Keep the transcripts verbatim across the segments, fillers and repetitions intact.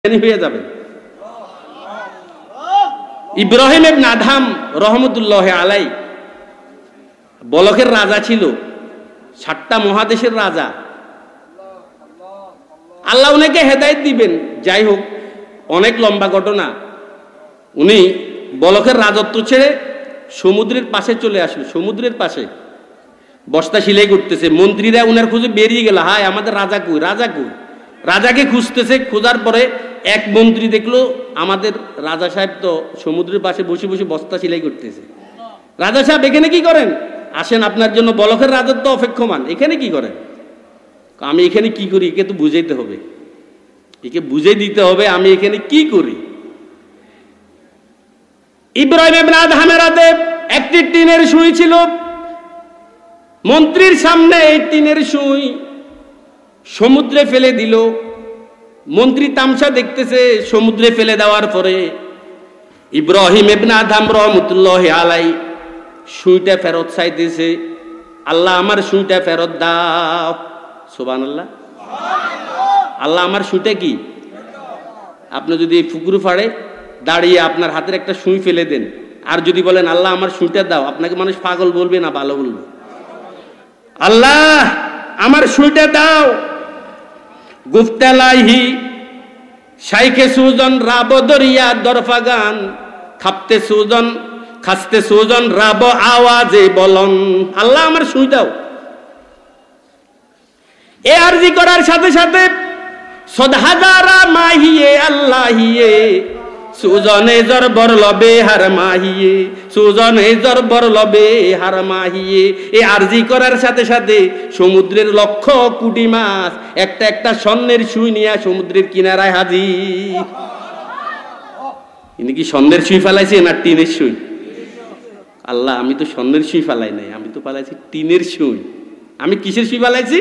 হয়ে যাবেন। ইব্রাহিম ইবনে আদহাম রহমতুল্লাহ আলাই বলকের রাজা ছিল, সাতটা মহাদেশের রাজা। আল্লাহ উনাকে হেদায়েত দিবেন। যাই হোক, অনেক লম্বা ঘটনা। উনি বলকের রাজত্ব ছেড়ে সমুদ্রের পাশে চলে আসলো। সমুদ্রের পাশে বস্তা সিলাই করতেছে। মন্ত্রীরা উনার খুঁজে বেরিয়ে গেল, হায় আমাদের রাজা কই, রাজা কই। রাজাকে খুঁজতেছে। খোঁজার পরে এক মন্ত্রী দেখলো আমাদের রাজা সাহেব তো সমুদ্রের পাশে বসে বসে বস্তা সিলাই করতেছে। রাজা সাহেব এখানে কি করেন? আসেন, আপনার জন্য বলকের রাজত্ব অপেক্ষমান। এখানে কি করেন? আমি এখানে কি করি একে তো বুঝাইতে হবে, একে বুঝে দিতে হবে আমি এখানে কি করি। ইব্রাহিম ইবনে আদহামের হাতে একটি টিনের সুই ছিল। মন্ত্রীর সামনে এই টিনের সুই সমুদ্রে ফেলে দিল। মন্ত্রী তামসা দেখতেছে। সমুদ্রে ফেলে দেওয়ার পরে ইব্রাহিম ইবনে আদহাম রহমতুল্লাহ আলাই সুইটা ফেরত চাইতেছে, আল্লাহ আমার সুইটা ফেরত দাও। সুবহানাল্লাহ। আল্লাহ আমার সুইটা কি? আপনি যদি পুকুর ফাড়ে দাঁড়িয়ে আপনার হাতের একটা সুই ফেলে দেন, আর যদি বলেন আল্লাহ আমার সুইটা দাও, আপনাকে মানুষ পাগল বলবে না ভালো বলবে? আল্লাহ আমার সুইটা দাও। গুফতালাহি শাইখে সুজন রাব দরিয়া দরফাগান, খাপতে সুজন খাসতে সুজন রাব আওয়াজে বলন, আল্লাহ আমার সুই দাও। এ আরজি করার সাথে সাথে সদহাজারা মাহিয়ে আল্লাহিয়ে সুজনে জর বর লবে হার মাহিয়ে, সুজনে জর বর লবে হার মাহিয়ে। এই আরজি করার সাথে সাথে সমুদ্রের লক্ষ কোটি মাছ একটা একটা স্বর্ণের সুই নিয়ে সমুদ্রের কিনারায় হাজির। ইনি কি স্বর্ণের সুই ফেলাইছে না টিনের সুই? আল্লাহ আমি তো স্বর্ণের সুই ফেলাই নাই, আমি তো ফেলাইছি টিনের সুই। আমি কিসের সুই ফেলাইছি?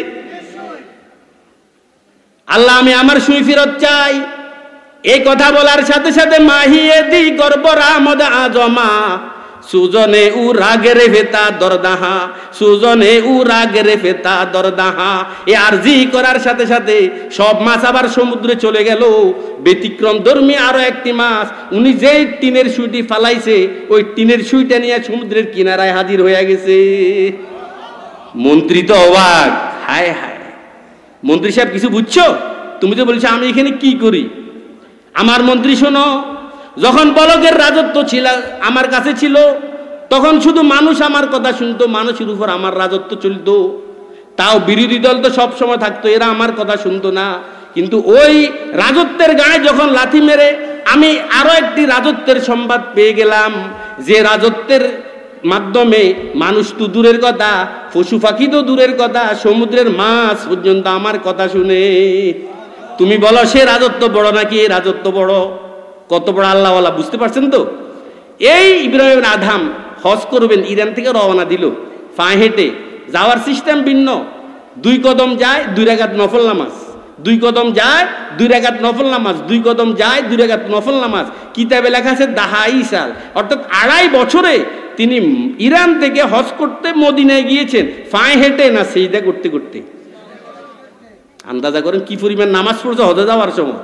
আল্লাহ আমি আমার সুই ফেরত চাই। এই কথা বলার সাথে সাথে মাহিয়ে দি গর্বরামদ আজমা, সুজনে উ রাগেরে ফেতা দরদাহা, সুজনে উ রাগেরে ফেতা দরদাহা। এই আরজি করার সাথে সাথে সব মাছ আবার সমুদ্রে চলে গেল। ব্যতিক্রম ধর্মী আরো একটি মাছ, উনি যেই টিনের সুইটি ফালাইছে ওই টিনের সুইটা নিয়ে সমুদ্রের কিনারায় হাজির হয়ে গেছে। মন্ত্রী তো অবাক, হায় হায় মন্ত্রী সাহেব কিছু বুঝছো? তুমি তো বলছো আমি এখানে কি করি। আমার মন্ত্রী শোনো, যখন বলকের রাজত্ব ছিল আমার কাছে ছিল তখন শুধু মানুষ আমার কথা শুনতো, মানুষের উপর আমার রাজত্ব চলতো। তাও বিরোধী দল তো সব সময় থাকতো, এরা আমার কথা শুনতো না। কিন্তু ওই রাজত্বের গায়ে যখন লাথি মেরে আমি আরো একটি রাজত্বের সংবাদ পেয়ে গেলাম, যে রাজত্বের মাধ্যমে মানুষ তো দূরের কথা, পশু পাখি তো দূরের কথা, সমুদ্রের মাছ পর্যন্ত আমার কথা শুনে। তুমি বলো সে রাজত্ব বড় নাকি এই রাজত্ব বড়? কত বড় আল্লাহওয়ালা বুঝতে পারছেন তো? এই ইব্রাহিম ইবনে আদহাম হজ করবেন, ইরান থেকে রওনা দিল পায়ে হেঁটে। যাওয়ার সিস্টেম ভিন্ন। দুই কদম যায় দুই রাকাত নফল নামাজ, দুই কদম যায় দুই রাকাত নফল নামাজ, দুই কদম যায় দুই রাকাত নফল নামাজ। কিতাবে লেখা আছে দাহাই সাল, অর্থাৎ আড়াই বছরে তিনি ইরান থেকে হজ করতে মদিনায় গিয়েছেন, পায়ে হেঁটে না সিজদা করতে করতে। আন্দাজা করেন কি পরিমাণ নামাজ পড়ছে হজে যাওয়ার সময়।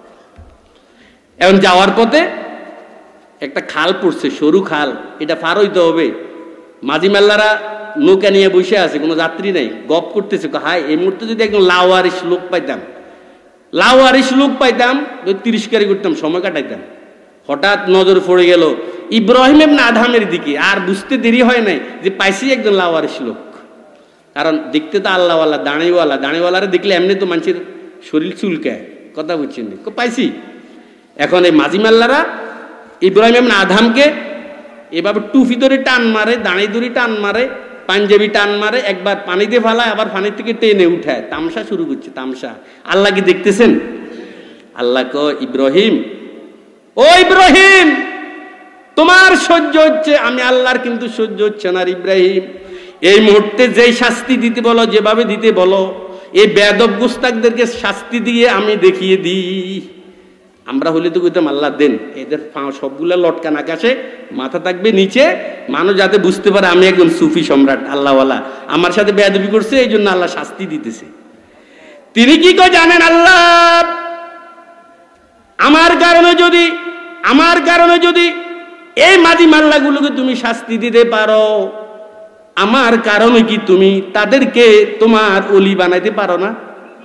এখন যাওয়ার পথে একটা খাল পড়ছে, সরু খাল, এটা পার হইতে হবে। মাঝি মাল্লারা নৌকা নিয়ে বসে আছে, কোনো যাত্রী নাই, গপ করতেছে। হাই এই মুহূর্তে যদি একদম লাওয়ারিশ লোক পাইতাম, লাওয়ারিশ লোক পাইতাম তিরস্কারি করতাম, সময় কাটাইতাম। হঠাৎ নজর পড়ে গেল ইব্রাহিম ইবনে আদহামের দিকে। আর বুঝতে দেরি হয় নাই যে পাইছি একজন লাওয়ারিশ লোক। কারণ দেখতে তো আল্লাহওয়ালা, দাঁড়িওয়ালা, দাঁড়িওয়ালারা দেখলে এমনি তো মানুষের শরীর চুলকায়, কথা বুঝছেন? পাইছি। এখন এই মাঝি মাল্লারা ইব্রাহিম ইবনে আদহামকে এভাবে টুপি ধরে টান মারে, দাঁড়ি ধরে টান মারে, পাঞ্জাবি টান মারে, একবার পানিতে ফালায় আবার পানির থেকে টেনে উঠায়, তামসা শুরু করছে, তামসা। আল্লাহ কি দেখতেছেন? আল্লাহ কো ইব্রাহিম, ও ইব্রাহিম তোমার সহ্য হচ্ছে, আমি আল্লাহর কিন্তু সহ্য হচ্ছে না। ইব্রাহিম এই মুহূর্তে যেই শাস্তি দিতে বলো, যেভাবে দিতে বলো, এই বেয়াদব গুস্তাকদেরকে শাস্তি দিয়ে আমি দেখিয়ে দিই। আমরা হলে তো কইতাম আল্লাহ দেন, এদের সবগুলা লটকান আকাশে, মাথা থাকবে নিচে, মানুষ যাতে বুঝতে পারে আমি একজন সুফি সম্রাট আল্লাহওয়ালা, আমার সাথে বেয়াদবি করছে, এই জন্য আল্লাহ শাস্তি দিতেছে। তিনি কি কয় জানেন? আল্লাহ কারণে যদি আমার কারণে যদি এই মাঝি মাল্লাগুলোকে তুমি শাস্তি দিতে পারো, আমার কারণে কি তুমি তাদেরকে তোমার ওলি বানাইতে পারো না?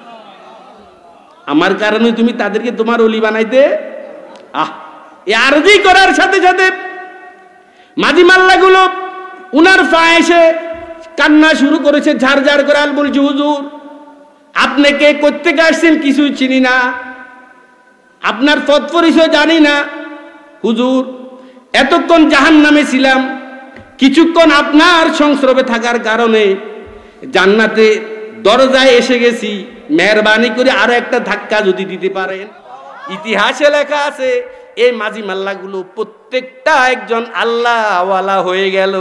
আমার কারণে তুমি তাদেরকে তোমার ওলি বানাইতে আহ এই আরজি করার সাথে সাথে মাঝি মাল্লাগুলো উনার পায়ে এসে কান্না শুরু করেছে, ঝাড়ঝাড় করে। আর বলছি, হুজুর আপনি কে, কোত্থেকে আসছেন কিছুই চিনি না, আপনার পথ পরিচয় জানি না। হুজুর এতক্ষণ জাহান্নামে ছিলাম, কিছুক্ষণ আপনার সংস্রবে থাকার কারণে জান্নাতে দরজায় এসে গেছি, মেহরবানি করে আরো একটা ধাক্কা যদি দিতে পারেন। ইতিহাসে লেখা আছে এই মাঝি মাল্লাগুলো প্রত্যেকটা একজন আল্লাহওয়ালা হয়ে গেল।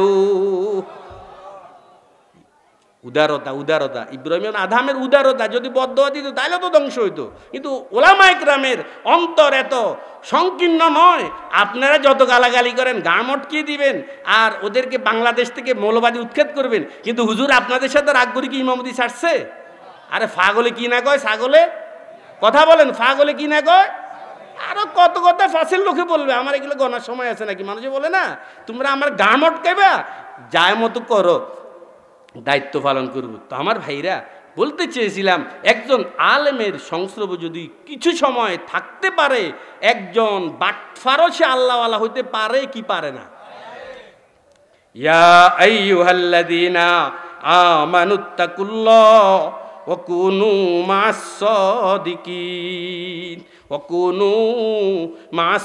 উদারতা, উদারতা, ইব্রাহিম আদমের উদারতা। যদি বদদোয়া দিত তাহলে তো ধ্বংস হইতো, কিন্তু ওলামায়ে কেরামের অন্তর এত সংকীর্ণ নয়। আপনারা যত গালাগালি করেন, গা মটকিয়ে দিবেন আর ওদেরকে বাংলাদেশ থেকে মৌলবাদী উৎখাত করবেন, কিন্তু হুজুর আপনাদের সাথে রাগ করে কি ইমামতি ছাড়ছে? আরে ফাগলে কি না কয়, ছাগলে কথা বলেন, ফাগলে কি না কয়। আরো কত কথা ফাঁসের লোকে বলবে, আমার এগুলো গণার সময় আছে নাকি? মানুষে বলে না, তোমরা আমার গা মটকাইবা, যায় মতো করো, দায়িত্ব পালন করব। তো আমার ভাইরা বলতে চেয়েছিলাম, একজন আলেমের সংস্রব যদি কিছু সময় থাকতে পারে, একজন বাটফারও সে আল্লাহওয়ালা হইতে পারে কি পারে না? ইয়া আইয়ুহাল্লাযীনা আমানুত্তাকুল্লাহ ওয়া কুনু মা'আস সাদিকিন ওয়া কুনু মা'আস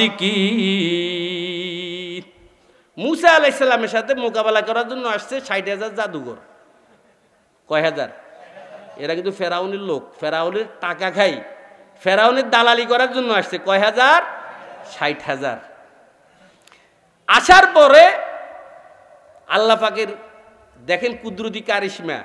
সাদিকিন। মুসা আলাইহিস সালামের সাথে মোকাবেলা করার জন্য আসছে ষাট হাজার জাদুঘর। কয় হাজার? এরা কিন্তু ফেরাউনের লোক, ফেরাউনের টাকা খাই, ফেরাউনের দালালি করার জন্য আসছে। কয় হাজার? ষাট হাজার। আসার পরে আল্লাহ পাকের দেখেন কুদরতি কারিশমা,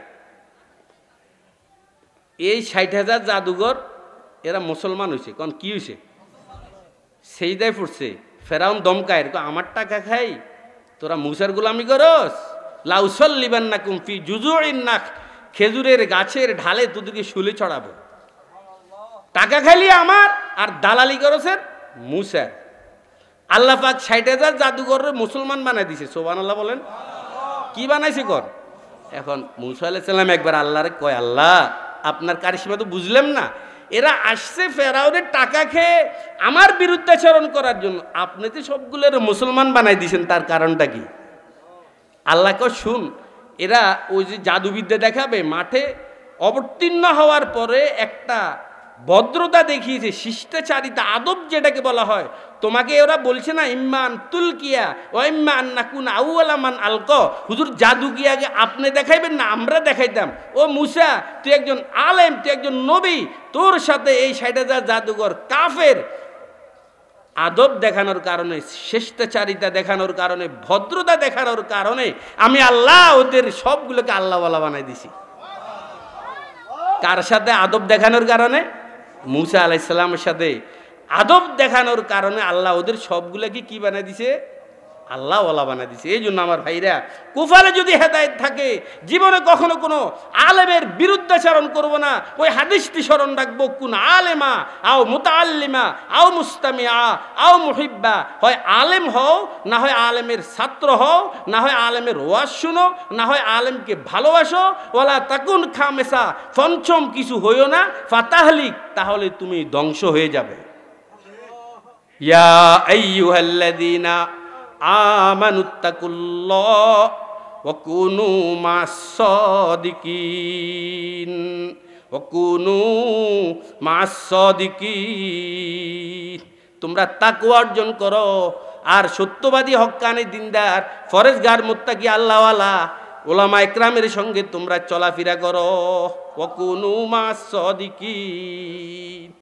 এই ষাট হাজার জাদুঘর এরা মুসলমান হয়েছে। কারণ কি হয়েছে? সেইদায় পড়ছে, ফেরাউন দমকায়, আমার টাকা খাই, তোরা মুসার গোলামি করস, লাউসাল্লিবান্নাকুম ফি জুজুইন নাখ, খেজুরের গাছের ঢালে তোদেরকে শুলে চড়াবো। টাকা খাইলি আমার, আর দালালি করছেন মুসার। আল্লাহ পাক ষাট হাজার জাদুঘরের মুসলমান বানাই দিছে। সুবহানাল্লাহ বলেন। কি বানাইছে কর? এখন মুসা আলাইহিস সালাম একবার আল্লাহরে কয়, আল্লাহ আপনার কারিশমা তো বুঝলাম না, এরা আসছে ফেরাউনের টাকা খেয়ে আমার বিরুদ্ধাচরণ করার জন্য, আপনি তো সবগুলোর মুসলমান বানাই দিয়েছেন, তার কারণটা কি? আল্লাহকে শুন, এরা ওই যে জাদুবিদ্যা দেখাবে, মাঠে অবতীর্ণ হওয়ার পরে একটা ভদ্রতা দেখিয়েছে, শিষ্টাচারিতা, আদব যেটাকে বলা হয়। তোমাকে ওরা বলছে না ইম্মান তুলকিয়া ও ইম্মান নাকুন আউয়ালা মান আলক, হুজুর জাদু কি আগে আপনি দেখাইবেন না আমরা দেখাইতাম? ও মুসা, তুই একজন আলেম, তুই একজন নবী, তোর সাথে এই ষাট হাজার জাদুঘর কাফের। আদব দেখানোর কারণে, শিষ্টাচারিতা দেখানোর কারণে, ভদ্রতা দেখানোর কারণে আমি আল্লাহ ওদের সবগুলোকে আল্লাহওয়ালা বানাই দিছি। কার সাথে? আদব দেখানোর কারণে। মুসা আলাইহিস সালামের সাথে আদব দেখানোর কারণে আল্লাহ ওদের সবগুলোকে কি বানাই দিছে? আল্লাহওয়ালা বানাই দিছে। এই জন্য আমার ভাইরা, কুফারে যদি হেদায়েত থাকে, জীবনে কখনো কোনো আলেমের বিরুদ্ধাচরণ করব না। ওই হাদিসটি স্মরণ রাখবো, কোন আলেমা আও মুতাআল্লিমা আও মুস্তামিআ আও মুহিব্বা, হয় আলেম হও, না হয় আলেমের ছাত্র হও, না হয় আলেমের ওয়াজ শুনো, না হয় আলেমকে ভালোবাসো। ওয়ালা তাকুন খামেসা, পঞ্চম কিছু হইও না, ফাতাহলিক, তাহলে তুমি ধ্বংস হয়ে যাবে। ইয়া আইয়ুহাল্লাযীনা আমানুত্তাকুল্লাহ ওয়া কুনু মা'আস সাদিকিন ওয়া কুনু মা'আস সাদিকিন। তোমরা তাকওয়া অর্জন করো আর সত্যবাদী, হক্কানি, দিনদার, ফরেজগার, মুত্তাকি, আল্লাহওয়ালা ওলামায়ে কেরামের সঙ্গে তোমরা চলাফেরা করো। ওয়া কুনু মা'আস সাদিকিন।